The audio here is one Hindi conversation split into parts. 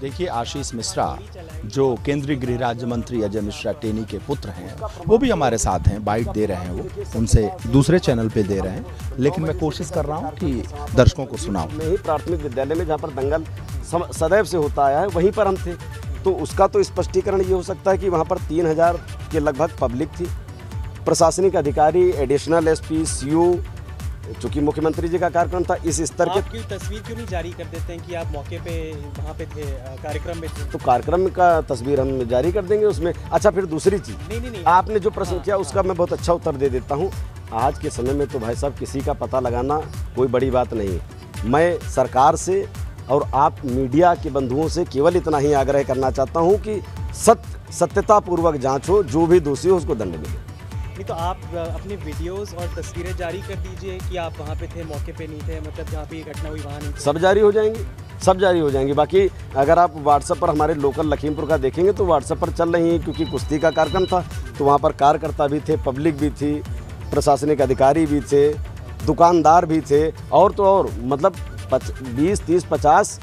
देखिए, आशीष मिश्रा जो केंद्रीय गृह राज्य मंत्री अजय मिश्रा टेनी के पुत्र हैं, वो भी हमारे साथ हैं, बाइट दे रहे हैं। वो उनसे दूसरे चैनल पे दे रहे हैं, लेकिन मैं कोशिश कर रहा हूँ कि दर्शकों को सुनाऊं। में ही प्राथमिक विद्यालय में जहाँ पर दंगल सदैव से होता आया है, वहीं पर हम थे। तो उसका तो स्पष्टीकरण ये हो सकता है कि वहाँ पर 3000 के लगभग पब्लिक थी, प्रशासनिक अधिकारी, एडिशनल एसपी, सीओ, चूँकि मुख्यमंत्री जी का कार्यक्रम था इस स्तर के। आपकी तस्वीर क्यों नहीं जारी कर देते हैं कि आप मौके पे वहाँ पे थे, कार्यक्रम में थे? तो कार्यक्रम का तस्वीर हम जारी कर देंगे उसमें। अच्छा, फिर दूसरी चीज़, नहीं, आपने जो प्रश्न किया उसका मैं बहुत अच्छा उत्तर दे देता हूँ। आज के समय में तो भाई साहब किसी का पता लगाना कोई बड़ी बात नहीं है। मैं सरकार से और आप मीडिया के बंधुओं से केवल इतना ही आग्रह करना चाहता हूँ कि सत्यतापूर्वक जाँच हो, जो भी दोषी हो उसको दंड मिले। नहीं तो आप अपने वीडियोस और तस्वीरें जारी कर दीजिए कि आप वहाँ पे थे, मौके पे नहीं थे, मतलब जहाँ पे ये घटना हुई वहाँ नहीं थे। सब जारी हो जाएंगी, सब जारी हो जाएंगी। बाकी अगर आप व्हाट्सएप पर हमारे लोकल लखीमपुर का देखेंगे तो व्हाट्सएप पर चल रही हैं, क्योंकि कुश्ती का कार्यक्रम था तो वहाँ पर कार्यकर्ता भी थे, पब्लिक भी थी, प्रशासनिक अधिकारी भी थे, दुकानदार भी थे, और तो और मतलब 20, 30, 50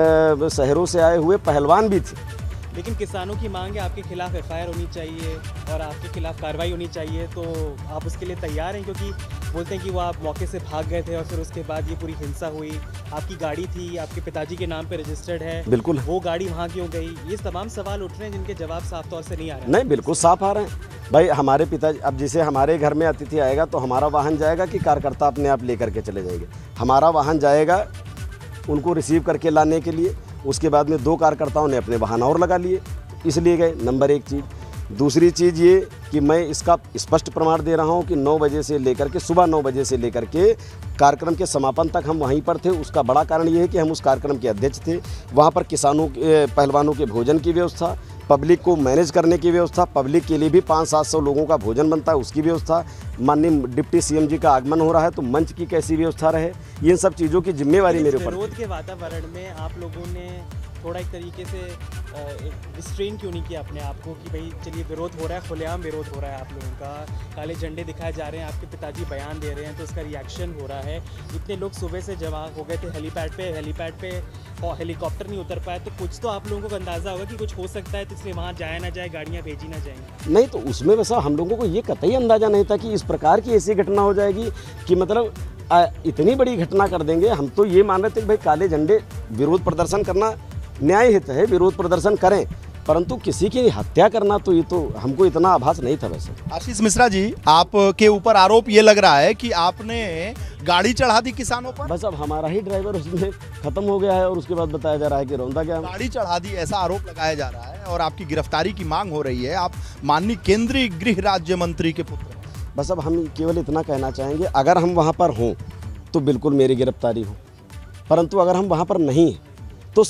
शहरों से आए हुए पहलवान भी थे। लेकिन किसानों की मांग है आपके खिलाफ एफआईआर होनी चाहिए और आपके खिलाफ कार्रवाई होनी चाहिए, तो आप उसके लिए तैयार हैं? क्योंकि बोलते हैं कि वो आप मौके से भाग गए थे और फिर उसके बाद ये पूरी हिंसा हुई, आपकी गाड़ी थी, आपके पिताजी के नाम पे रजिस्टर्ड है, बिल्कुल, वो गाड़ी वहाँ क्यों गई? ये तमाम सवाल उठ रहे हैं जिनके जवाब साफ तौर से नहीं आ रहे हैं। नहीं, बिल्कुल साफ आ रहे हैं भाई। हमारे पिताजी, अब जैसे हमारे घर में अतिथि आएगा तो हमारा वाहन जाएगा कि कार्यकर्ता अपने आप लेकर के चले जाएंगे? हमारा वाहन जाएगा उनको रिसीव करके लाने के लिए। उसके बाद में 2 कार्यकर्ताओं ने अपने वाहन और लगा लिए, इसलिए गए। नंबर 1 चीज़। दूसरी चीज़ ये कि मैं इसका स्पष्ट प्रमाण दे रहा हूँ कि 9 बजे से लेकर के, सुबह 9 बजे से लेकर के कार्यक्रम के समापन तक हम वहीं पर थे। उसका बड़ा कारण ये है कि हम उस कार्यक्रम के अध्यक्ष थे। वहाँ पर किसानों के, पहलवानों के भोजन की व्यवस्था, पब्लिक को मैनेज करने की व्यवस्था, पब्लिक के लिए भी 500-700 लोगों का भोजन बनता है उसकी व्यवस्था, माननीय डिप्टी सीएम जी का आगमन हो रहा है तो मंच की कैसी व्यवस्था रहे, इन सब चीज़ों की जिम्मेवारी मेरे ऊपर। विरोध के वातावरण में आप लोगों ने थोड़ा एक तरीके से रिस्ट्रेन क्यों नहीं किया अपने आप को कि भाई चलिए विरोध हो रहा है, खुलेआम विरोध हो रहा है आप लोगों का, काले झंडे दिखाए जा रहे हैं, आपके पिताजी बयान दे रहे हैं तो उसका रिएक्शन हो रहा है। इतने लोग सुबह से जमा हो गए थे हेलीपैड पे और हेलीकॉप्टर नहीं उतर पाया, तो कुछ तो आप लोगों को अंदाज़ा होगा कि कुछ हो सकता है, तो इसलिए वहाँ जाया ना जाए, गाड़ियाँ भेजी ना जाएंगी। नहीं, तो उसमें वैसा हम लोगों को ये कतई अंदाज़ा नहीं था कि इस प्रकार की ऐसी घटना हो जाएगी कि मतलब इतनी बड़ी घटना कर देंगे। हम तो ये मान रहे थे कि भाई काले झंडे, विरोध प्रदर्शन करना न्याय हित है, विरोध प्रदर्शन करें, परंतु किसी की हत्या करना तो ये तो हमको इतना आभास नहीं था। वैसे आशीष मिश्रा जी, आपके ऊपर आरोप ये लग रहा है कि आपने गाड़ी चढ़ा दी किसानों पर। बस अब हमारा ही ड्राइवर उसमें खत्म हो गया है और उसके बाद बताया जा रहा है कि रौंदा गया। गाड़ी चढ़ा दी, ऐसा आरोप लगाया जा रहा है और आपकी गिरफ्तारी की मांग हो रही है। आप माननीय केंद्रीय गृह राज्य मंत्री के पुत्र हैं। बस अब हम केवल इतना कहना चाहेंगे, अगर हम वहाँ पर हों तो बिल्कुल मेरी गिरफ्तारी हो, परंतु अगर हम वहाँ पर नहीं हैं तो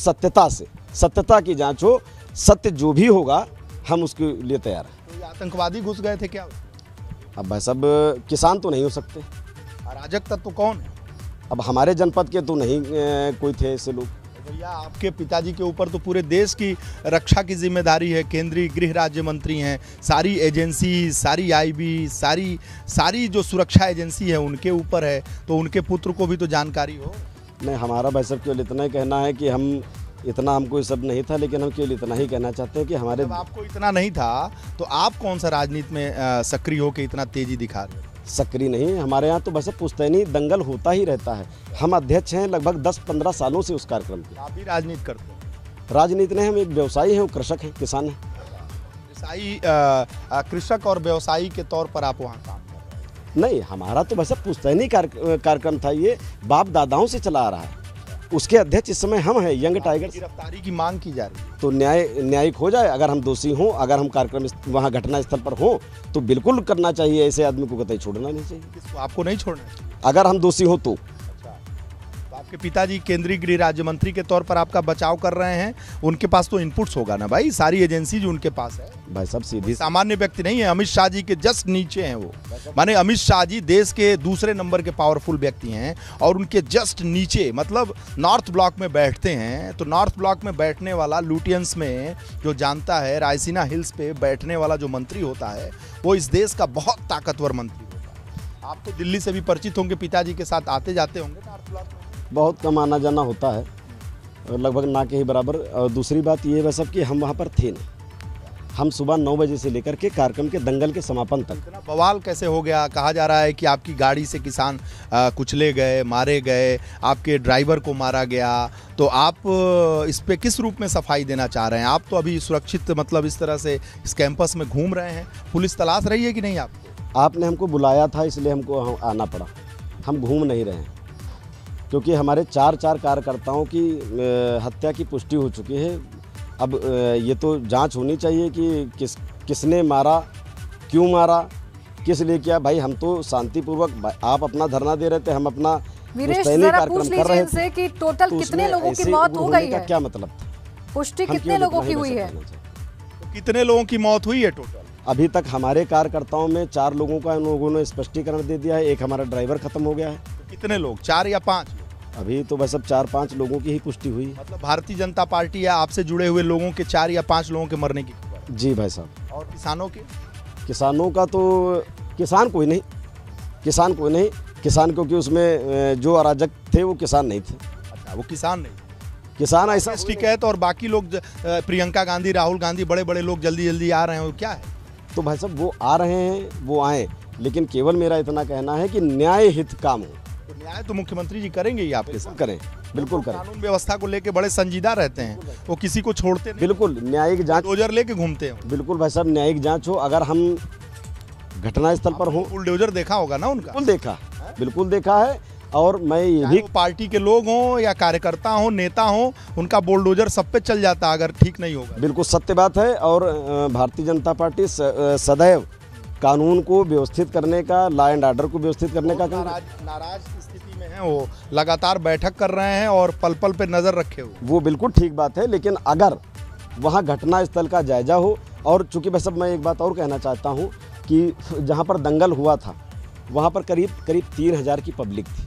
सत्यता की जांच हो, सत्य जो भी होगा हम उसके लिए तैयार हैं। तो ये आतंकवादी घुस गए थे क्या? अब भाई साहब, किसान तो नहीं हो सकते, अराजक तत्व कौन है? अब हमारे जनपद के तो नहीं कोई थे ऐसे लोग। भैया, आपके पिताजी के ऊपर तो पूरे देश की रक्षा की जिम्मेदारी है, केंद्रीय गृह राज्य मंत्री हैं, सारी एजेंसी, सारी आईबी, सारी जो सुरक्षा एजेंसी है उनके ऊपर है, तो उनके पुत्र को भी तो जानकारी हो। नहीं, हमारा भाई साहब केवल इतना ही कहना है कि हम इतना, हमको ये सब नहीं था, लेकिन हम केवल इतना ही कहना चाहते हैं कि हमारे, जब आपको इतना नहीं था तो आप कौन सा राजनीति में सक्रिय होकर इतना तेजी दिखा रहे हो? सक्रिय नहीं, हमारे यहाँ तो बस पुश्तैनी दंगल होता ही रहता है। हम अध्यक्ष हैं लगभग 10-15 सालों से उस कार्यक्रम के। आप भी राजनीति करते हैं? राजनीति नहीं, हम एक व्यवसायी हैं, कृषक हैं, किसान हैं। कृषक और व्यवसायी के तौर पर आप वहाँ काम कर रहे हैं? नहीं, हमारा तो बस पुश्तैनी कार्यक्रम था, ये बाप दादाओं से चला आ रहा है। उसके अध्यक्ष इस समय हम हैं, यंग टाइगर। गिरफ्तारी की मांग की जा रही है तो न्यायिक हो जाए। अगर हम दोषी हों, अगर हम कार्यक्रम वहाँ घटना स्थल पर हों तो बिल्कुल करना चाहिए, ऐसे आदमी को कतई छोड़ना नहीं चाहिए। किसको? आपको नहीं छोड़ना? अगर हम दोषी हों तो। आपके पिताजी केंद्रीय गृह राज्य मंत्री के तौर पर आपका बचाव कर रहे हैं, उनके पास तो इनपुट्स होगा ना भाई, सारी एजेंसी जो उनके पास है। भाई साहब, सीधी सामान्य व्यक्ति नहीं है, अमित शाह जी के जस्ट नीचे हैं वो। माने अमित शाह जी देश के दूसरे नंबर के पावरफुल व्यक्ति हैं और उनके जस्ट नीचे, मतलब नॉर्थ ब्लॉक में बैठते हैं। तो नॉर्थ ब्लॉक में बैठने वाला, लुटियंस में जो जानता है, रायसीना हिल्स पे बैठने वाला जो मंत्री होता है वो इस देश का बहुत ताकतवर मंत्री होता है। आप तो दिल्ली से भी परिचित होंगे, पिताजी के साथ आते जाते होंगे नॉर्थ ब्लॉक में। बहुत कम आना जाना होता है, लगभग ना के ही बराबर। और दूसरी बात ये है सब कि हम वहाँ पर थे नहीं, हम सुबह 9 बजे से लेकर के कार्यक्रम के दंगल के समापन तक। इतना बवाल कैसे हो गया? कहा जा रहा है कि आपकी गाड़ी से किसान कुचले गए, मारे गए, आपके ड्राइवर को मारा गया, तो आप इस पे किस रूप में सफाई देना चाह रहे हैं? आप तो अभी सुरक्षित मतलब इस तरह से इस कैंपस में घूम रहे हैं, पुलिस तलाश रही है कि नहीं आपको? आपने हमको बुलाया था इसलिए हमको आना पड़ा, हम घूम नहीं रहे हैं, क्योंकि हमारे 4 कार्यकर्ताओं की हत्या की पुष्टि हो चुकी है। अब ये तो जांच होनी चाहिए कि किसने मारा, क्यों मारा, किस लिए किया। भाई हम तो शांतिपूर्वक, आप अपना धरना दे रहे थे, हम अपना पुश्तैनी कार्यक्रम कर रहे थे कि टोटल कितने लोगों की मौत हो गई है? क्या मतलब था? पुष्टि कितने लोगों की हुई है? तो कितने लोगों की मौत हुई है टोटल? अभी तक हमारे कार्यकर्ताओं में 4 लोगों का उन लोगों ने स्पष्टीकरण दे दिया है। एक हमारा ड्राइवर खत्म हो गया है। तो कितने लोग, 4 या 5? अभी तो बस अब 4-5 लोगों की ही पुष्टि हुई। मतलब भारतीय जनता पार्टी या आपसे जुड़े हुए लोगों के 4 या 5 लोगों के मरने की खबर? जी भाई साहब। और किसानों के? किसानों का तो किसान कोई नहीं, किसान क्योंकि उसमें जो अराजक थे वो किसान नहीं थे। अच्छा, वो किसान नहीं, किसान ऐसा टिकैत और बाकी लोग प्रियंका गांधी, राहुल गांधी, बड़े बड़े लोग जल्दी जल्दी आ रहे हैं, वो क्या है? तो भाई साहब वो आ रहे हैं, वो आए, लेकिन केवल मेरा इतना कहना है कि न्याय हित काम हो। तो न्याय तो मुख्यमंत्री जी करेंगे ही आपके साथ। करें, बिल्कुल करें। कानून व्यवस्था को लेके बड़े संजीदा रहते हैं, वो किसी को छोड़ते नहीं। बिल्कुल न्यायिक जांच, बुलडोजर लेके घूमते हैं। बिल्कुल भाई साहब न्यायिक जांच हो। अगर हम घटनास्थल पर हो, बुलडोजर देखा होगा ना उनका? बिल्कुल देखा है। और मैं ये भी, पार्टी के लोग हों या कार्यकर्ता हों, नेता हों, उनका बुलडोजर सब पे चल जाता अगर ठीक नहीं होगा। बिल्कुल सत्य बात है। और भारतीय जनता पार्टी सदैव कानून को व्यवस्थित करने का, लॉ एंड ऑर्डर को व्यवस्थित करने का नाराज की स्थिति में है, वो लगातार बैठक कर रहे हैं और पल पल पे नजर रखे हुए। वो बिल्कुल ठीक बात है, लेकिन अगर वहाँ घटना स्थल का जायजा हो, और चूंकि बस अब मैं एक बात और कहना चाहता हूँ कि जहाँ पर दंगल हुआ था वहाँ पर करीब 3000 की पब्लिक थी,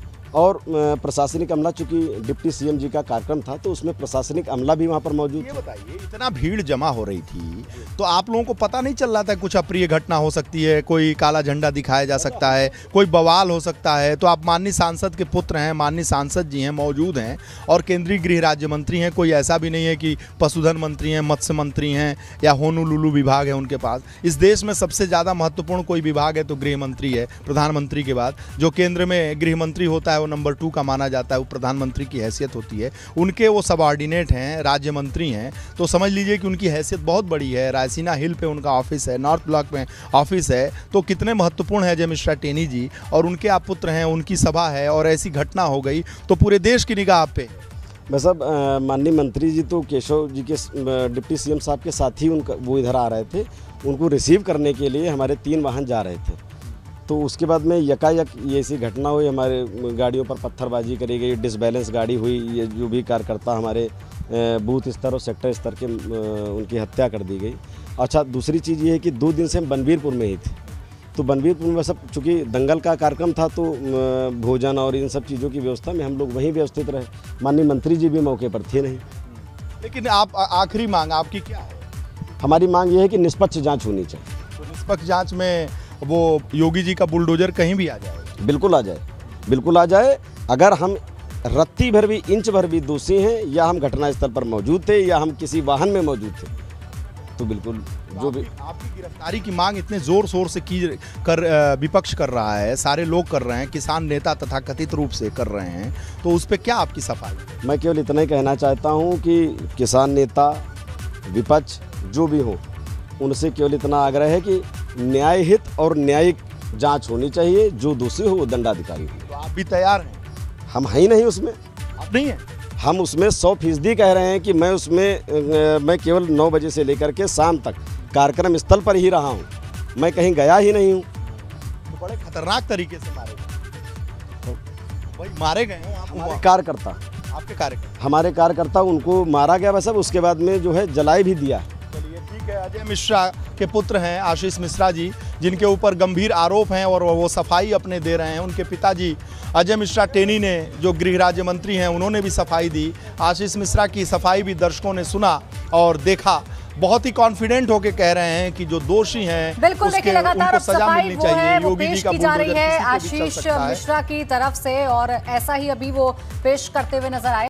और प्रशासनिक अमला, चूंकि डिप्टी सीएम जी का कार्यक्रम था तो उसमें प्रशासनिक अमला भी वहाँ पर मौजूद था। ये बताइए, इतना भीड़ जमा हो रही थी तो आप लोगों को पता नहीं चल रहा था कुछ अप्रिय घटना हो सकती है, कोई काला झंडा दिखाया जा सकता है, कोई बवाल हो सकता है? तो आप माननीय सांसद के पुत्र हैं, माननीय सांसद जी हैं, मौजूद हैं, और केंद्रीय गृह राज्य मंत्री हैं। कोई ऐसा भी नहीं है कि पशुधन मंत्री हैं, मत्स्य मंत्री हैं या होनूलुलू विभाग है उनके पास। इस देश में सबसे ज़्यादा महत्वपूर्ण कोई विभाग है तो गृह मंत्री है, प्रधानमंत्री के बाद। जो केंद्र में गृह मंत्री होता है वो नंबर 2 का माना जाता है, वो प्रधानमंत्री की हैसियत होती है। उनके वो सबऑर्डिनेट हैं, राज्य मंत्री हैं, तो समझ लीजिए कि उनकी हैसियत बहुत बड़ी है। रायसीना हिल पे उनका ऑफिस है, नॉर्थ ब्लॉक में ऑफिस है, तो कितने महत्वपूर्ण है अजय मिश्रा टेनी जी, और उनके आप पुत्र हैं, उनकी सभा है, और ऐसी घटना हो गई तो पूरे देश की निगाह आप पे। बस अब माननीय मंत्री जी तो केशव जी के डिप्टी सीएम साहब के साथ ही उनका वो इधर आ रहे थे, उनको रिसीव करने के लिए हमारे 3 वाहन जा रहे थे। तो उसके बाद में यकायक ये ऐसी घटना हुई, हमारे गाड़ियों पर पत्थरबाजी करी गई, डिसबैलेंस गाड़ी हुई, ये जो भी कार्यकर्ता हमारे बूथ स्तर और सेक्टर स्तर के उनकी हत्या कर दी गई। अच्छा, दूसरी चीज़ ये है कि 2 दिन से हम बनबीरपुर में ही थे, तो बनबीरपुर में सब चूँकि दंगल का कार्यक्रम था तो भोजन और इन सब चीज़ों की व्यवस्था में हम लोग वहीं व्यवस्थित रहे। माननीय मंत्री जी भी मौके पर थे नहीं। लेकिन आप आखिरी मांग आपकी क्या है? हमारी मांग ये है कि निष्पक्ष जाँच होनी चाहिए। तो निष्पक्ष जाँच में वो योगी जी का बुलडोजर कहीं भी आ जाएगा? बिल्कुल आ जाए, बिल्कुल आ जाए। अगर हम रत्ती भर भी, इंच भर भी दोषी हैं, या हम घटनास्थल पर मौजूद थे, या हम किसी वाहन में मौजूद थे, तो बिल्कुल जो भी आपकी गिरफ्तारी की मांग इतने जोर शोर से विपक्ष कर रहा है, सारे लोग कर रहे हैं, किसान नेता तथा कथित रूप से कर रहे हैं, तो उस पर क्या आपकी सफाई? मैं केवल इतना ही कहना चाहता हूँ कि किसान नेता, विपक्ष जो भी हो, उनसे केवल इतना आग्रह है कि न्याय हित और न्यायिक जांच होनी चाहिए, जो दोषी हो वो दंडाधिकारी हो। तो आप भी तैयार हैं? हम हैं ही नहीं उसमें। आप नहीं हैं? हम उसमें 100% कह रहे हैं कि मैं उसमें मैं केवल 9 बजे से लेकर के शाम तक कार्यक्रम स्थल पर ही रहा हूँ, मैं कहीं गया ही नहीं हूँ। तो बड़े खतरनाक तरीके से मारे गए, भाई मारे गए हैं हमारे कार्यकर्ता, आपके कार्यकर्ता, हमारे कार्यकर्ता, उनको मारा गया। बस अब उसके बाद में जो है जलाई भी दिया है। चलिए ठीक है। अजय मिश्रा के पुत्र हैं आशीष मिश्रा जी, जिनके ऊपर गंभीर आरोप हैं और वो सफाई अपने दे रहे हैं। उनके पिताजी अजय मिश्रा टेनी ने, जो गृह राज्य मंत्री हैं, उन्होंने भी सफाई दी। आशीष मिश्रा की सफाई भी दर्शकों ने सुना और देखा। बहुत ही कॉन्फिडेंट होके कह रहे हैं कि जो दोषी हैं बिल्कुल, देखिए लगातार अब सफाई वो है वो योगी पेश जी का की जा रही है बुलडोजर आशीष मिश्रा की तरफ से, और ऐसा ही अभी वो पेश करते हुए नजर आए।